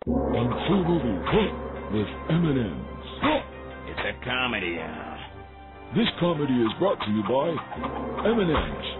Until movie with M&M's. It's a comedy, This comedy is brought to you by M&M's.